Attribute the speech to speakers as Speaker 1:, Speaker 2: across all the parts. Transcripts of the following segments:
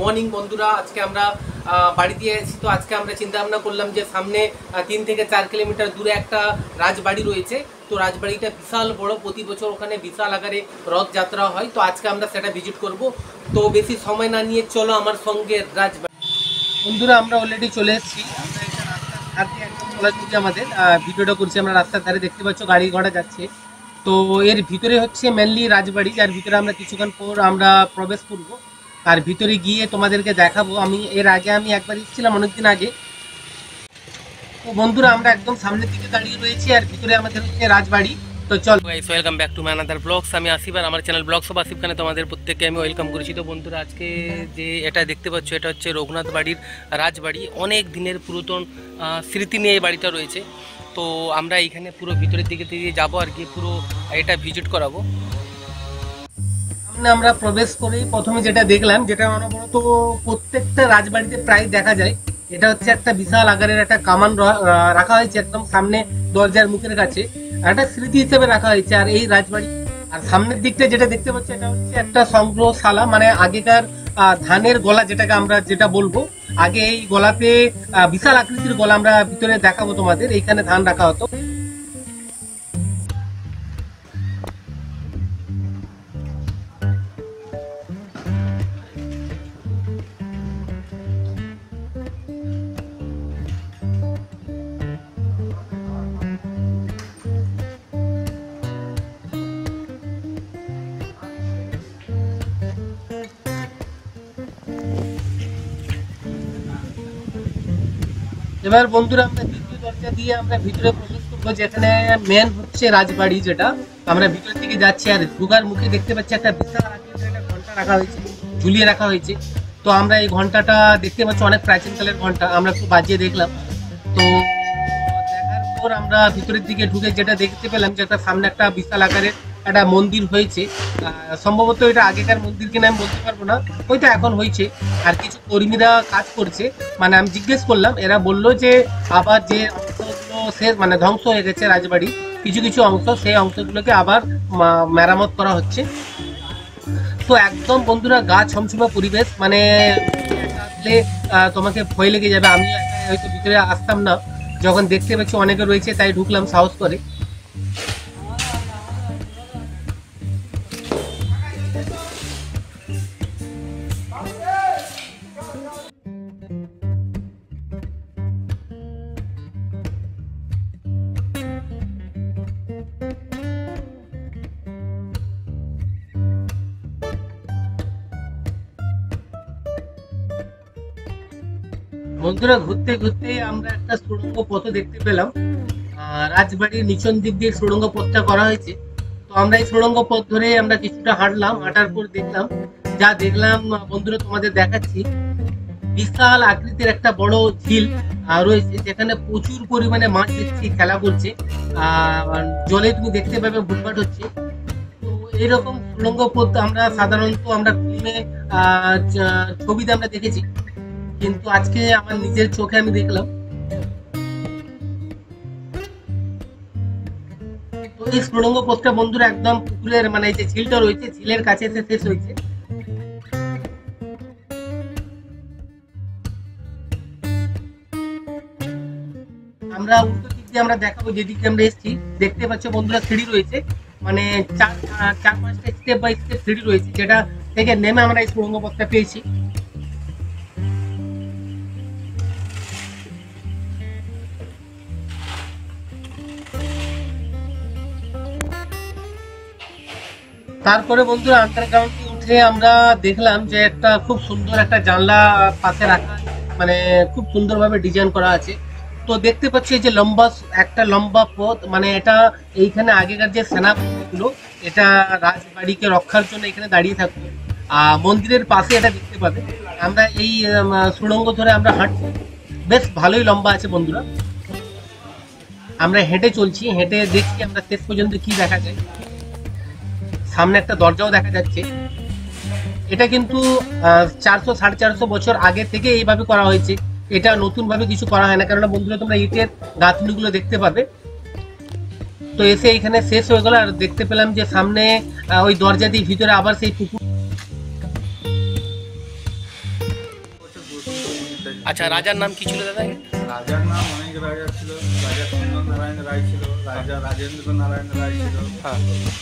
Speaker 1: Morning বন্ধুরা, আজকে আমরা বাড়ি দিয়ে এসেছি। তো আজকে আমরা চিন্তা ভাবনা করলাম যে সামনে 3 থেকে 4 কিলোমিটার দূরে একটা রাজবাড়ি রয়েছে। তো রাজবাড়িটা বিশাল বড়, প্রতি বছর ওখানে বিশাল আকারে রথযাত্রা হয়। তো আজকে আমরা সেটা ভিজিট করব। তো বেশি সময় না নিয়ে চলো আমার সঙ্গে রাজবাড়ি। বন্ধুরা, আমরা অলরেডি চলে এসেছি। আমরা এটা রাস্তার ধারে একদম চলাচলি আমাদের ভিডিওটা করছি। আমরা রাস্তার ধারে দেখতে পাচ্ছ গাড়ি ঘোড়া যাচ্ছে। তো এর ভিতরে হচ্ছে মেনলি রাজবাড়ি, যার ভিতরে আমরা কিছুক্ষণ পর আমরা প্রবেশ করব। আর ভিতরে গিয়ে তোমাদেরকে দেখাবো। আমি এর আগে একবার এসেছিলাম অনেকদিন আগে। তো বন্ধুরা, আমরা একদম সামনের দিকে দাঁড়িয়ে রয়েছি আর ভিতরে আমাদের হচ্ছে রাজবাড়ি। তো চলো guys, welcome back to my another blogs. আমি আসিফ আর আমার চ্যানেল ব্লগস অফ আসিফ খানে তোমাদের প্রত্যেককে আমি ওয়েলকাম করেছি। তো বন্ধুরা, আজকে যে এটা দেখতে পাচ্ছ এটা হচ্ছে রঘুনাথ বাড়ির রাজবাড়ি। অনেক দিনের পুরাতন স্মৃতি নিয়ে এই বাড়িটা রয়েছে। তো আমরা এইখানে পুরো ভিতরের দিকে যাবো আর কি পুরো এটা ভিজিট করাবো। সামনে আমরা প্রবেশ করে প্রথমে যেটা দেখলাম, যেটা অনবরত প্রত্যেকটা রাজবাড়িতে প্রায় দেখা যায়, এটা হচ্ছে একটা বিশাল আকারের একটা কামান রাখা হয়েছে একদম সামনে দরজার মুখের কাছে। একটা স্মৃতি হিসেবে রাখা হয়েছে। আর এই রাজবাড়ি আর সামনের দিকটা যেটা দেখতে পাচ্ছি, এটা হচ্ছে একটা সংগ্রহশালা। মানে আগেকার ধানের গলা, যেটাকে আমরা যেটা বলবো, আগে এই গলাতে বিশাল আকৃতির গলা আমরা ভিতরে দেখাবো তোমাদের। এইখানে ধান রাখা হতো। এবার বন্ধুরা, আমরা দ্বিতীয় দরজা দিয়ে আমরা ভিতরে প্রবেশ করবো, যেখানে মেন হচ্ছে রাজবাড়ি। যেটা আমরা ভিতর দিকে যাচ্ছি আর ঢোকার মুখে দেখতে পাচ্ছি একটা বিশাল আকৃতির একটা ঘন্টা রাখা হয়েছে, ঝুলিয়ে রাখা হয়েছে। তো আমরা এই ঘন্টাটা দেখতে পাচ্ছি, অনেক প্রাচীনকালের ঘন্টা। আমরা একটু বাজিয়ে দেখলাম। তো দেখার পর আমরা ভিতরের দিকে ঢুকে যেটা দেখতে পেলাম, যে একটা সামনে একটা বিশাল আকারের একটা মন্দির হয়েছে। সম্ভবত এটা আগেকার মন্দির কিনা আমি বলতে পারবো না, হয়তো এখন হয়েছে। আর কিছু কর্মীরা কাজ করছে। মানে আমি জিজ্ঞেস করলাম, এরা বললো যে আবার যে অংশগুলো শেষ মানে ধ্বংস হয়ে গেছে রাজবাড়ি, কিছু কিছু অংশ, সেই অংশগুলোকে আবার মেরামত করা হচ্ছে। তো একদম বন্ধুরা গা ছমছমা পরিবেশ। মানে আসলে তোমাকে ভয় লেগে যাবে। আমি হয়তো ভিতরে আসতাম না, যখন দেখতে পাচ্ছি অনেকে রয়েছে তাই ঢুকলাম সাহস করে। বন্ধুরা, ঘুরতে ঘুরতে আমরা একটা সুড়ঙ্গ পথ দেখতে পেলাম। রাজবাড়ির নিচন দিক দিয়ে সুড়ঙ্গ পথটা করা হয়েছে। তো আমরা এই সুড়ঙ্গ পথ ধরে আমরা কিছুটা হাঁটলাম। হাঁটার পর দেখলাম বন্ধুরা, তোমাদের দেখাচ্ছি, বিশাল আকৃতির একটা বড় ঝিল রয়েছে, যেখানে প্রচুর পরিমাণে মাছ দেখছি খেলা করছে। জলে তুমি দেখতে পাবে ভুটভাট হচ্ছে। তো এইরকম সুড়ঙ্গ পথ আমরা সাধারণত ফিল্মে ছবিতে আমরা দেখেছি, কিন্তু আজকে আমার নিজের চোখে আমি দেখলাম। তো এই সুড়ঙ্গ পথটা বন্ধুরা একদম পুকুরের মানে যে ঝিলটা রয়েছে, ঝিলের কাছে এসে শেষ হয়েছে। আমরা উল্টো দিক দিয়ে আমরা দেখাবো, যেদিকে আমরা এসেছি। দেখতে পাচ্ছ বন্ধুরা, সিঁড়ি রয়েছে। মানে চার পাঁচটা স্টেপ বাই স্টেপ সিঁড়ি রয়েছে, যেটা থেকে নেমে আমরা এই সুড়ঙ্গ পথটা পেয়েছি। তারপরে বন্ধুরা, আন্ডারগ্রাউন্ডে উঠে আমরা দেখলাম যে একটা খুব সুন্দর একটা জানলা পাশে রাখা, মানে খুব সুন্দরভাবে ডিজাইন করা আছে। তো দেখতে পাচ্ছি যে একটা লম্বা পথ, মানে এটা এইখানে আগেকার যে সেনাগুলো এটা রাজবাড়িকে রক্ষার জন্য এখানে দাঁড়িয়ে থাকতো। মন্দিরের পাশে এটা দেখতে পাবে। আমরা এই সুড়ঙ্গ ধরে আমরা হাঁটছি, বেশ ভালোই লম্বা আছে বন্ধুরা। আমরা হেঁটে চলছি, হেঁটে দেখছি আমরা শেষ পর্যন্ত কি দেখা যায়। সামনে একটা দরজাও দেখা যাচ্ছে। এটা কিন্তু 400-450 বছর আগে থেকে এইভাবে করা হয়েছে। এটা নতুন ভাবে কিছু করা হয় না, কারণ বন্ধুরা তোমরা ইটের গাঁথনিগুলো দেখতে পাবে। তো এসে এখানে শেষ হয়ে গেল। আর দেখতে পেলাম যে সামনে ওই দরজা দিয়ে ভিতরে আবার সেই পুকুর। আচ্ছা, রাজার নাম কি ছিল দাদা?
Speaker 2: রাজার নাম অনেক রাজা ছিল। রাজা চন্দন নারায়ণ রায় ছিল, রাজা রাজেন্দ্র নারায়ণ রায় ছিল।
Speaker 1: হ্যাঁ।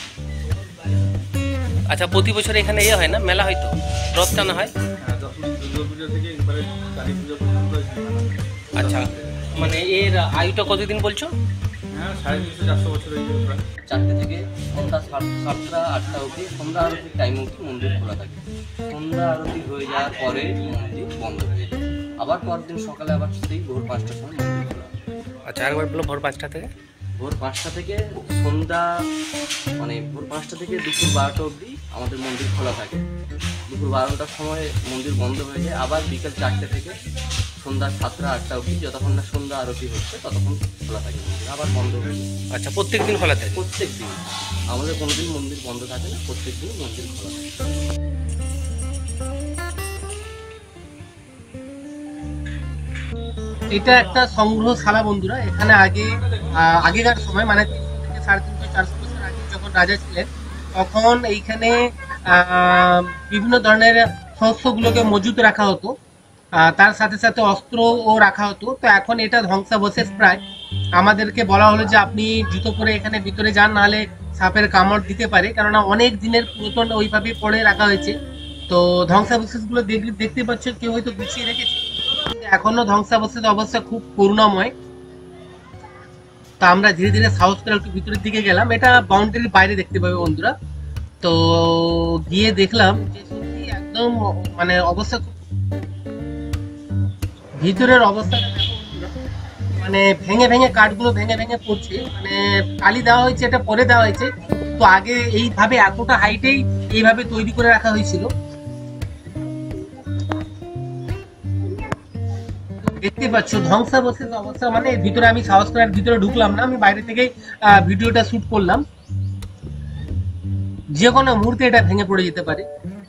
Speaker 1: আচ্ছা, প্রতি বছর এখানে হয় না, মেলা হয়তো রথ টানা হয়?
Speaker 2: হ্যাঁ, দশমী দুর্গা পুজো থেকে একবারে কালী পুজো পর্যন্ত এখানে মেলা হয়।
Speaker 1: আচ্ছা, মানে এর আয়ুটা কতদিন বলছো?
Speaker 2: হ্যাঁ, 350-400 বছর হয়ে যাবে প্রায়।
Speaker 3: 4টে থেকে সন্ধ্যা 7টা 8টা অবধি, সন্ধ্যা আরতির টাইম অবধি মন্দির খোলা থাকে। সন্ধ্যা আরতি হয়ে যাওয়ার পরে মন্দির বন্ধ হয়ে যায়। আবার পরদিন সকালে আবার সেই ভোর 5টার সময় মন্দির খোলা হয়।
Speaker 1: আচ্ছা, একবার বলো ভোর 5টা থেকে?
Speaker 3: ভোর 5টা থেকে সন্ধ্যা মানে ভোর 5টা থেকে দুপুর 12টা অবধি আমাদের মন্দির খোলা থাকে। দুপুর 12টার সময় মন্দির বন্ধ হয়ে যায়। আবার বিকেল 4টে থেকে সন্ধ্যা 7টা 8টা অবধি, যতক্ষণ না সন্ধ্যা আরতি হচ্ছে ততক্ষণ খোলা থাকে মন্দির, আবার বন্ধ হয়ে যায়।
Speaker 1: আচ্ছা, প্রত্যেক দিন খোলা থাকে?
Speaker 3: প্রত্যেক দিন আমাদের কোনোদিন মন্দির বন্ধ থাকে না, প্রত্যেক দিন মন্দির খোলা থাকে।
Speaker 1: এটা একটা সংগ্রহশালা বন্ধুরা। এখানে আগেকার সময় মানে 300 থেকে 350-400 বছর আগে যখন রাজা ছিলেন, তখন এইখানে বিভিন্ন ধরনের শস্যগুলোকে মজুত রাখা হতো। তার সাথে সাথে অস্ত্রও রাখা হতো। তো এখন এটা ধ্বংসাবশেষ প্রায়। আমাদেরকে বলা হলো যে আপনি জুতো পরে এখানে ভিতরে যান, নাহলে সাপের কামড় দিতে পারে, কেননা অনেক দিনের পুরাতন ওইভাবে পড়ে রাখা হয়েছে। তো ধ্বংসাবশেষগুলো দেখতে পাচ্ছ, কেউ হয়তো গুছিয়ে রেখেছে, এখনো ধ্বংসাবশেষ অবস্থা খুব করুণাময়। তো আমরা ধীরে ধীরে সাহস করে একটু ভিতরের দিকে গেলাম। এটা বাউন্ডারির বাইরে দেখতে পাবে বন্ধুরা। তো গিয়ে দেখলাম যে সত্যি একদম মানে অবস্থা ভিতরের অবস্থাটা দেখো বন্ধুরা, মানে ভেঙে ভেঙে কাঠগুলো ভেঙে ভেঙে পড়ছে। মানে টালি দেওয়া হয়েছে, এটা পরে দেওয়া হয়েছে, তো আগে এইভাবে এতটা হাইটেই এইভাবে তৈরি করে রাখা হয়েছিল। দেখতে পাচ্ছ ধ্বংসাবশেষ অবস্থা। মানে ভিতরে আমি সাহস করে ভিতরে ঢুকলাম না, আমি বাইরে থেকে ভিডিওটা শুট করলাম। যে কোনো মুহূর্তে এটা ভেঙে পড়ে যেতে পারে।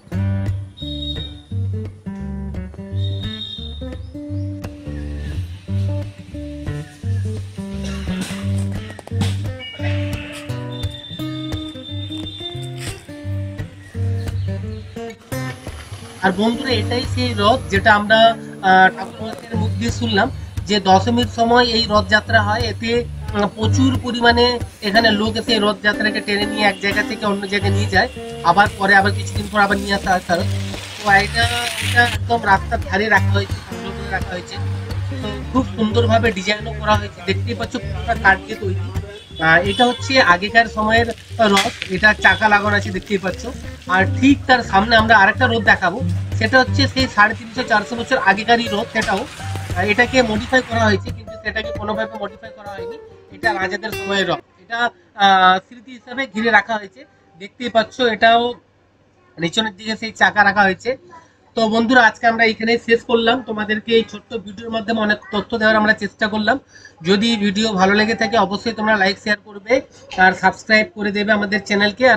Speaker 1: আর বন্ধুরা, এটাই সেই রথ যেটা আমরা ঠাকুরের মুখ দিয়ে শুনলাম যে দশমীর সময় এই রথযাত্রা হয়। এতে প্রচুর পরিমাণে এখানে লোক এসে রথযাত্রাকে টেনে নিয়ে এক জায়গা থেকে অন্য জায়গায় নিয়ে যায়, আবার পরে আবার কিছুদিন পর আবার নিয়ে আসা হয়। তো এটা একদম রাস্তার ধারে রাখা হয়েছে, সংগ্রহ করে রাখা হয়েছে। তো খুব সুন্দরভাবে ডিজাইনও করা হয়েছে, দেখতেই পাচ্ছ পুরোটা কাঠ দিয়ে তৈরি। এটা হচ্ছে আগেকার সময়ের রথ, এটা চাকা লাগানো আছে দেখতেই পাচ্ছ। আর ঠিক তার সামনে আমরা আরেকটা রথ দেখাবো, সেটা হচ্ছে সেই 350-400 বছর আগেকারই রথ। সেটাও এটাকে মডিফাই করা হয়েছে, কিন্তু সেটাকে কোনোভাবে মডিফাই করা হয়নি। এটা রাজাদের সময়ের রথ, এটা স্মৃতি হিসাবে ঘিরে রাখা হয়েছে। দেখতেই পাচ্ছ এটাও নিচনের দিকে সেই চাকা রাখা হয়েছে। তো বন্ধুরা, আজকে আমরা এখানে শেষ করলাম। তোমাদেরকে এই ছোট্ট ভিডিওর মাধ্যমে অনেক তথ্য দেওয়ার আমরা চেষ্টা করলাম। যদি ভিডিও ভালো লেগে থাকে অবশ্যই তোমরা লাইক শেয়ার করবে আর সাবস্ক্রাইব করে দেবে আমাদের চ্যানেলকে।